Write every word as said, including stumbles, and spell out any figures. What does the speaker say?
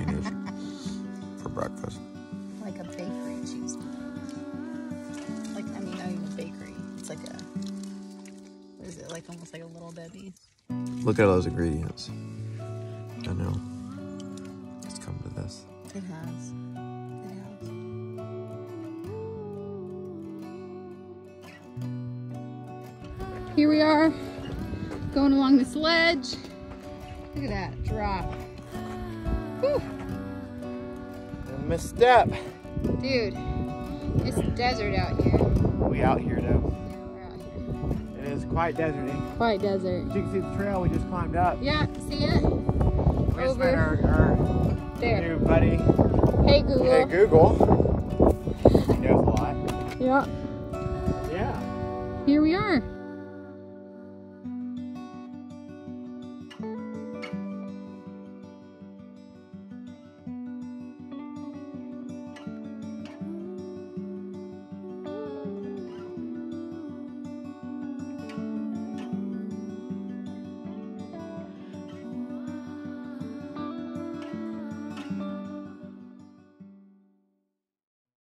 cheetos for breakfast. Like a bakery cheese. Like, I mean, not even a bakery. It's like a, what is it? Like almost like a Little Debbie's. Look at those ingredients. I know. It's come to this. It has. It has. Here we are, going along this ledge. Look at that drop. Whew. A misstep. Dude, it's desert out here. We out here though. Yeah, we're out here. It is quite deserty. Quite desert. As you can see the trail we just climbed up. Yeah, see it? We just Over met our, our there. new buddy. Hey Google. Hey Google. He knows a lot. Yeah. Yeah. Here we are.